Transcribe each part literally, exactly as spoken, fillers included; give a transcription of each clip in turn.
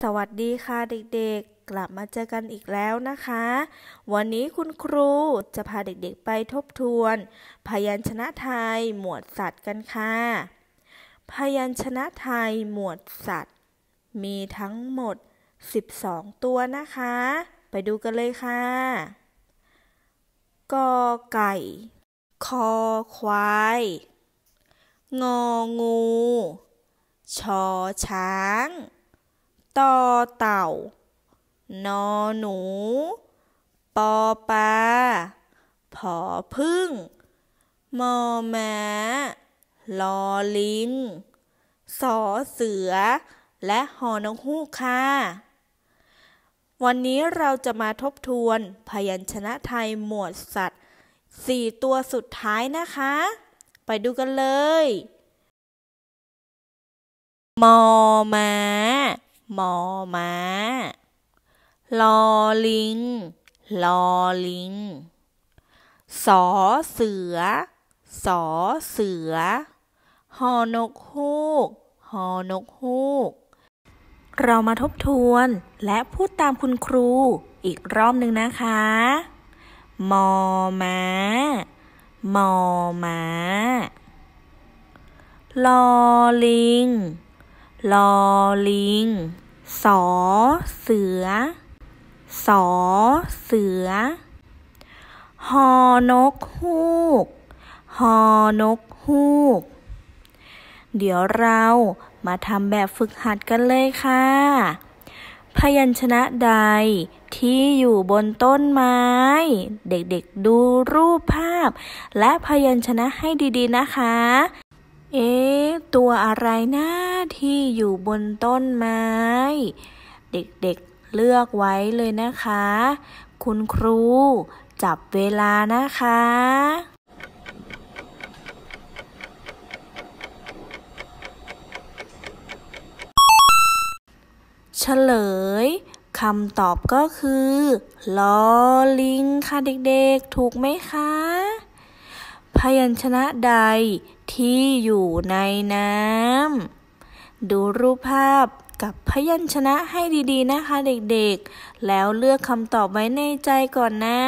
สวัสดีค่ะเด็กๆ กลับมาเจอกันอีกแล้วนะคะ วันนี้คุณครูจะพาเด็กๆไปทบทวนพยัญชนะไทยหมวดสัตว์กันค่ะพยัญชนะไทยหมวดสัตว์มีทั้งหมดสิบสองตัวนะคะไปดูกันเลยค่ะกอไก่คอควายงองูชอช้างต่อเต่านอหนูปอปลาผอพึ่งมอม้าลอลิงสอเสือและหอนกฮูกค่ะวันนี้เราจะมาทบทวนพยัญชนะไทยหมวดสัตว์สี่ตัวสุดท้ายนะคะไปดูกันเลยมอม้ามอม้าลอลิงลอลิงสอเสือสอเสือหอนกฮูกหอนกฮูกเรามาทบทวนและพูดตามคุณครูอีกรอบหนึ่งนะคะมอม้ามอม้าลอลิงลอลิงสอเสือสอเสือหอนกฮูกหอนกฮูกเดี๋ยวเรามาทำแบบฝึกหัดกันเลยค่ะพยัญชนะใดที่อยู่บนต้นไม้เด็กๆดูรูปภาพและพยัญชนะให้ดีๆนะคะเอ๊ะตัวอะไรนะที่อยู่บนต้นไม้เด็กๆเลือกไว้เลยนะคะคุณครูจับเวลานะคะเฉลยคำตอบก็คือลอลิงค่ะเด็กๆถูกไหมคะพยัญชนะใดที่อยู่ในน้ำดูรูปภาพกับพยัญชนะให้ดีๆนะคะเด็กๆแล้วเลือกคำตอบไว้ในใจก่อนนะ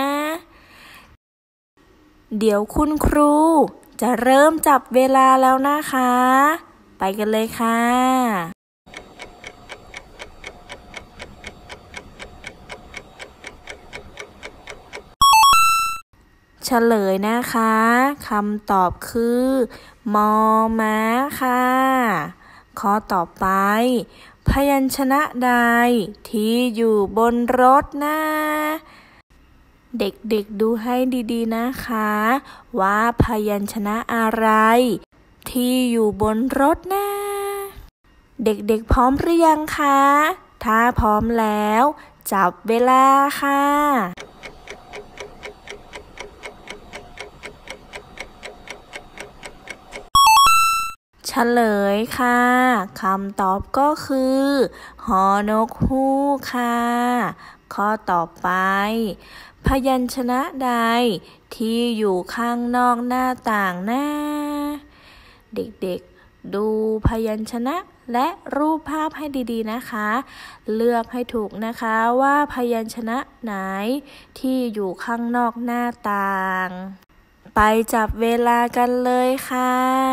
เดี๋ยวคุณครูจะเริ่มจับเวลาแล้วนะคะไปกันเลยค่ะเฉลยนะคะคำตอบคือมอม้าค่ะข้อต่อไปพยัญชนะใดที่อยู่บนรถนะเด็กๆดูให้ดีๆนะคะว่าพยัญชนะอะไรที่อยู่บนรถนะเด็กๆพร้อมหรือยังคะถ้าพร้อมแล้วจับเวลาค่ะเฉลยค่ะคำตอบก็คือหอนกฮูกค่ะข้อต่อไปพยัญชนะใดที่อยู่ข้างนอกหน้าต่างหน้าเด็กๆดูพยัญชนะและรูปภาพให้ดีๆนะคะเลือกให้ถูกนะคะว่าพยัญชนะไหนที่อยู่ข้างนอกหน้าต่างไปจับเวลากันเลยค่ะ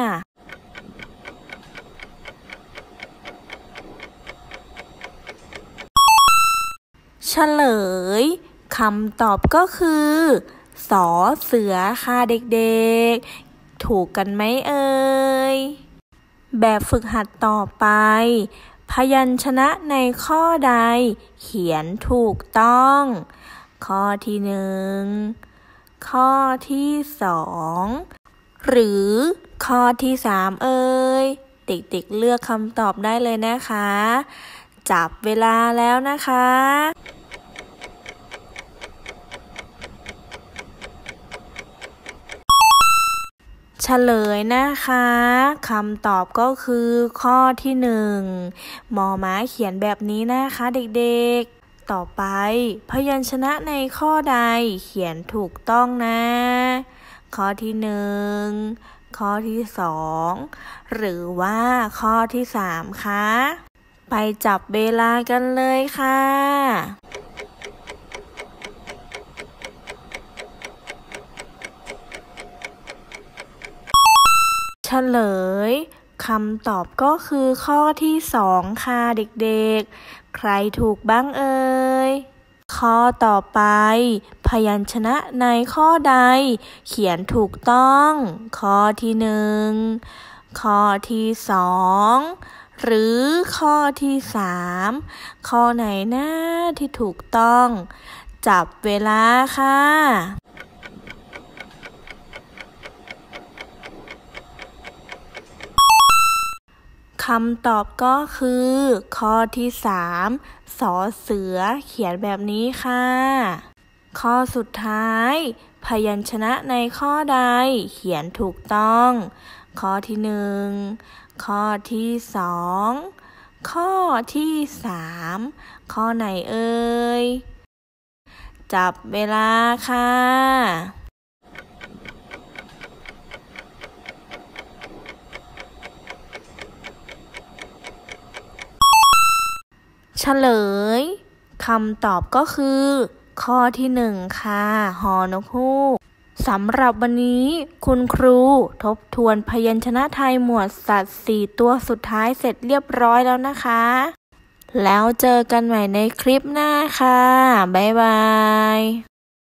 เฉลยคำตอบก็คือสอเสือค่ะเด็กๆถูกกันไหมเอ่ยแบบฝึกหัดต่อไปพยัญชนะในข้อใดเขียนถูกต้องข้อที่หนึ่งข้อที่สองหรือข้อที่สามเอ่ยเด็กๆเลือกคำตอบได้เลยนะคะจับเวลาแล้วนะคะเฉลยนะคะคำตอบก็คือข้อที่หนึ่งมอม้าเขียนแบบนี้นะคะเด็กๆต่อไปพยัญชนะในข้อใดเขียนถูกต้องนะข้อที่หนึ่งข้อที่สองหรือว่าข้อที่สามคะไปจับเวลากันเลยค่ะเฉลยคำตอบก็คือข้อที่สองค่ะเด็กๆใครถูกบ้างเอ่ยข้อต่อไปพยัญชนะในข้อใดเขียนถูกต้องข้อที่หนึ่งข้อที่สองหรือข้อที่สามข้อไหนนะที่ถูกต้องจับเวลาค่ะคำตอบก็คือข้อที่สามสอเสือเขียนแบบนี้ค่ะข้อสุดท้ายพยัญชนะในข้อใดเขียนถูกต้องข้อที่หนึ่งข้อที่สองข้อที่สามข้อไหนเอ่ยจับเวลาค่ะเฉลยคำตอบก็คือข้อที่หนึ่งค่ะฮอนกฮูกสำหรับวันนี้คุณครูทบทวนพยัญชนะไทยหมวดสัตว์สี่ตัวสุดท้ายเสร็จเรียบร้อยแล้วนะคะแล้วเจอกันใหม่ในคลิปหน้าค่ะบ๊ายบาย